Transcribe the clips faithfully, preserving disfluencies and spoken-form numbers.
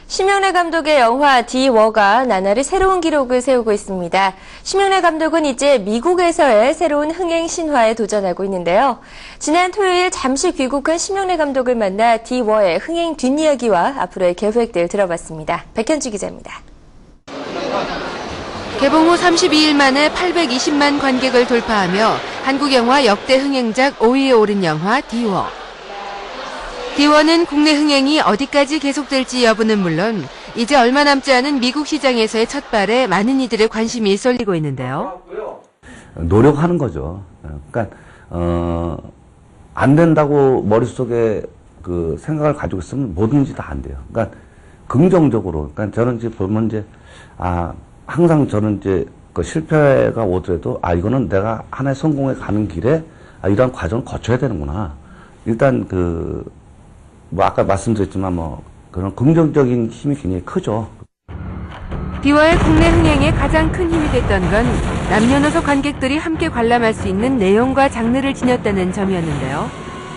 심영래 감독의 영화 디워가 나날이 새로운 기록을 세우고 있습니다. 심영래 감독은 이제 미국에서의 새로운 흥행 신화에 도전하고 있는데요. 지난 토요일 잠시 귀국한 심영래 감독을 만나 디워의 흥행 뒷이야기와 앞으로의 계획들 들어봤습니다. 백현주 기자입니다. 개봉 후 삼십이 일 만에 팔백이십만 관객을 돌파하며 한국 영화 역대 흥행작 오 위에 오른 영화 디워. 디워는 국내 흥행이 어디까지 계속될지 여부는 물론 이제 얼마 남지 않은 미국 시장에서의 첫 발에 많은 이들의 관심이 쏠리고 있는데요. 노력하는 거죠. 그러니까 어, 안 된다고 머릿속에 그 생각을 가지고 있으면 뭐든지 다 안 돼요. 그러니까 긍정적으로. 그러니까 저는 이제 보면 이제 아 항상 저는 이제 그 실패가 오더라도 아 이거는 내가 하나의 성공에 가는 길에 아 이러한 과정을 거쳐야 되는구나. 일단 그 뭐 아까 말씀드렸지만 뭐 그런 긍정적인 힘이 굉장히 크죠. 디워의 국내 흥행에 가장 큰 힘이 됐던 건 남녀노소 관객들이 함께 관람할 수 있는 내용과 장르를 지녔다는 점이었는데요.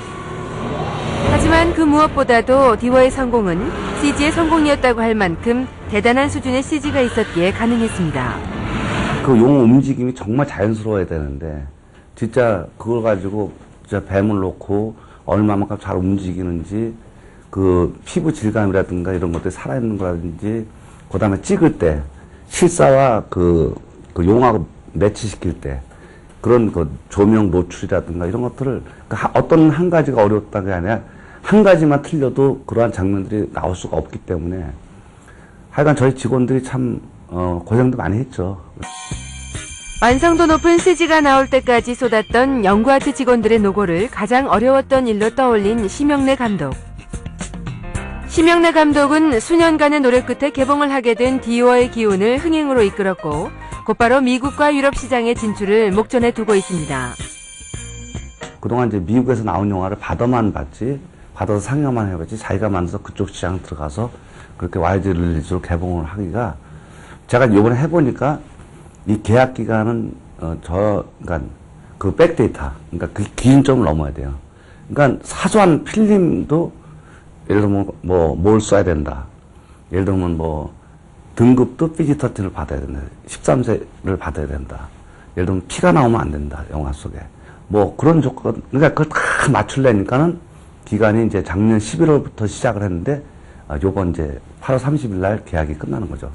하지만 그 무엇보다도 디워의 성공은 씨지의 성공이었다고 할 만큼 대단한 수준의 씨지가 있었기에 가능했습니다. 그 용 움직임이 정말 자연스러워야 되는데 진짜 그걸 가지고 진짜 뱀을 놓고 얼마만큼 잘 움직이는지 그 피부 질감이라든가 이런 것들이 살아있는 거라든지 그 다음에 찍을 때 실사와 그, 그 용하고 매치시킬 때 그런 그 조명 노출이라든가 이런 것들을 어떤 한 가지가 어려웠다는 게 아니라 한 가지만 틀려도 그러한 장면들이 나올 수가 없기 때문에 하여간 저희 직원들이 참 어, 고생도 많이 했죠. 완성도 높은 씨지가 나올 때까지 쏟았던 연구아트 직원들의 노고를 가장 어려웠던 일로 떠올린 심영래 감독. 심영래 감독은 수년간의 노력 끝에 개봉을 하게 된 디워의 기운을 흥행으로 이끌었고 곧바로 미국과 유럽 시장의 진출을 목전에 두고 있습니다. 그동안 이제 미국에서 나온 영화를 받아만 봤지, 받아서 상영만 해봤지, 자기가 만들어서 그쪽 시장 들어가서 그렇게 와이드 릴리즈로 개봉을 하기가 제가 이번에 해보니까 이 계약 기간은 어, 저 그러니까 그 백데이터, 그러니까 그 기준점을 넘어야 돼요. 그러니까 사소한 필름도 예를 들면 뭐 뭘 써야 된다. 예를 들면 뭐 등급도 피지 십삼을 받아야 된다. 십삼 세를 받아야 된다. 예를 들면 피가 나오면 안 된다. 영화 속에 뭐 그런 조건, 그러니까 그걸 다 맞추려니까는 기간이 이제 작년 십일월부터 시작을 했는데 아, 요번 이제 팔월 삼십일 날 계약이 끝나는 거죠.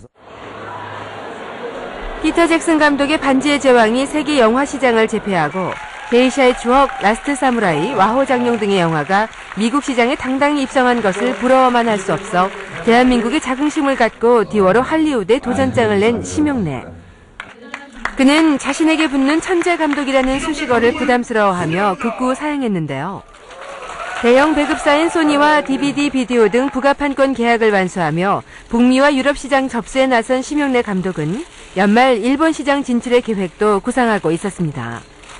피터 잭슨 감독의 반지의 제왕이 세계 영화 시장을 제패하고 게이샤의 추억, 라스트 사무라이, 와호장룡 등의 영화가 미국 시장에 당당히 입성한 것을 부러워만 할 수 없어 대한민국의 자긍심을 갖고 디워로 할리우드에 도전장을 낸 심영래. 그는 자신에게 붙는 천재 감독이라는 수식어를 부담스러워하며 극구 사양했는데요. 대형 배급사인 소니와 디비디 비디오 등 부가판권 계약을 완수하며 북미와 유럽 시장 접수에 나선 심영래 감독은 연말 일본 시장 진출의 계획도 구상하고 있었습니다.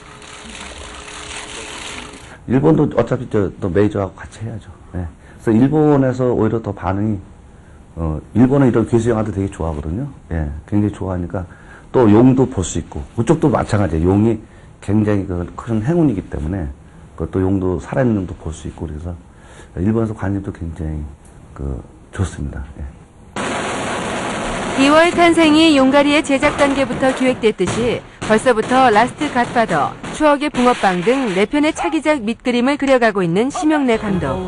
일본도 어차피 저 또 메이저하고 같이 해야죠. 네. 그래서 일본에서 오히려 더 반응이 어 일본은 이런 괴수 영화도 되게 좋아하거든요. 예, 굉장히 좋아하니까 또 용도 볼 수 있고 그쪽도 마찬가지예요. 용이 굉장히 그 큰 행운이기 때문에 그것도 용도 살아있는 용도 볼 수 있고 그래서 일본에서 관심도 굉장히 그 좋습니다. 예. 디워의 탄생이 용가리의 제작 단계부터 기획됐듯이 벌써부터 라스트 갓파더, 추억의 붕어빵 등 네 편의 차기작 밑그림을 그려가고 있는 심영래 감독.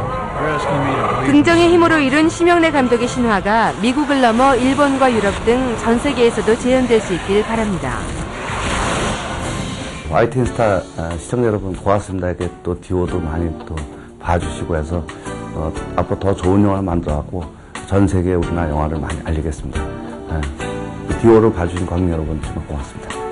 긍정의 힘으로 이룬 심영래 감독의 신화가 미국을 넘어 일본과 유럽 등 전 세계에서도 재현될 수 있길 바랍니다. 와이티엔 스타 시청자 여러분 고맙습니다. 이렇게 또 디워도 많이 또 봐주시고 해서 어, 앞으로 더 좋은 영화를 만들어갖고 전 세계에 우리나라 영화를 많이 알리겠습니다. 네. 디워를 봐주신 관객 여러분 정말 고맙습니다.